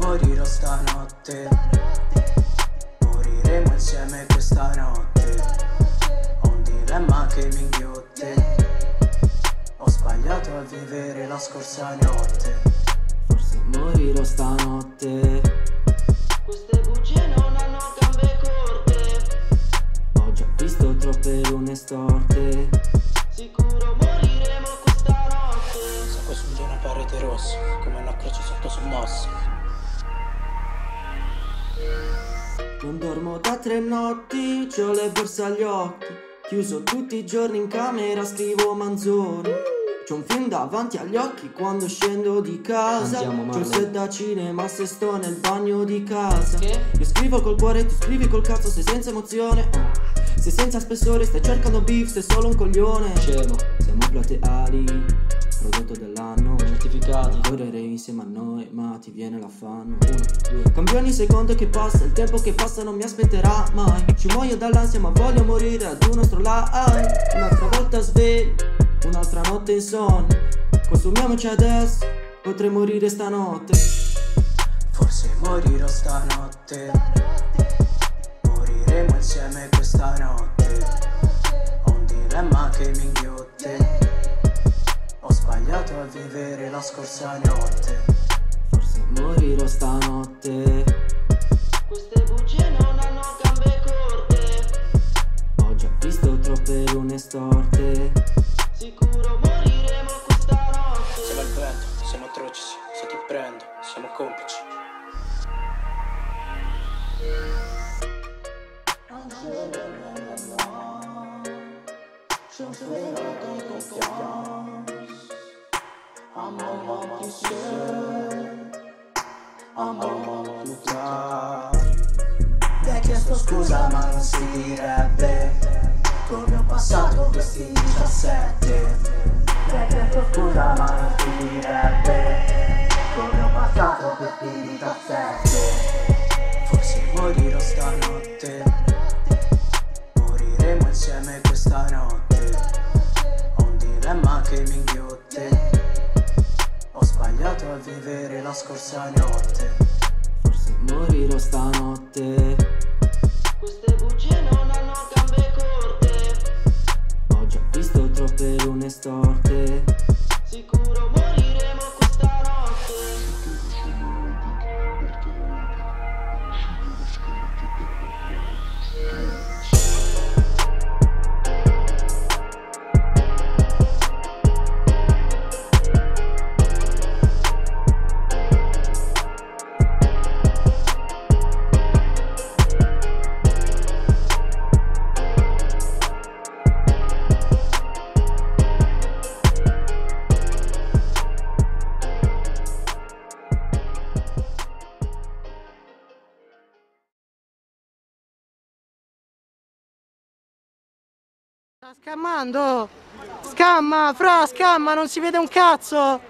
morirò stanotte, moriremo insieme questa notte. Ho un dilemma che mi inghiotte, ho sbagliato a vivere la scorsa notte. Forse morirò stanotte, queste bugie non hanno gambe corte. ho già visto troppe lune storte. Sicuro moriremo questa notte. Se questo un giorno parete rosso, come una croce sotto sommosso. Non dormo da 3 notti, c'ho le borse agli occhi. Chiuso tutti i giorni in camera, scrivo manzoni. C'ho un film davanti agli occhi quando scendo di casa. C'ho il set da cinema se sto nel bagno di casa. Io scrivo col cuore, tu scrivi col cazzo, sei senza emozione. Sei senza spessore, stai cercando beef, sei solo un coglione. Scemo, siamo plateali, prodotto dell'anno. Certificati, correrei insieme a noi, ma ti viene l'affanno. 1, 2. Cambio ogni secondo che passa, il tempo che passa non mi aspetterà mai. Ci muoio dall'ansia ma voglio morire ad uno strollai. Un'altra volta sveglio, un'altra notte insonne. Consumiamoci adesso, potrei morire stanotte. Forse morirò stanotte, moriremo insieme questa notte. Ho un dilemma che mi inghiotte, ho sbagliato a vivere la scorsa notte. Forse morirò stanotte, Queste bugie non hanno gambe corte. ho già visto troppe lune storte. Sicuro moriremo questa notte. Siamo al vento, siamo atroci, se ti prendo, siamo complici. Ti hai chiesto scusa ma non si direbbe come ho passato questi 17. Ti hai chiesto scusa ma non si direbbe come ho passato questi 17. Forse morirò stanotte, moriremo insieme questa notte. Ho un dilemma che mi inghiotte, ho sbagliato a vivere la scorsa notte. Forse morirò stanotte, Queste bugie non hanno gambe corte. ho già visto troppe lune storte. Sicuro moriremo questa notte. Sta scammando! Scamma, fra, scamma, non si vede un cazzo!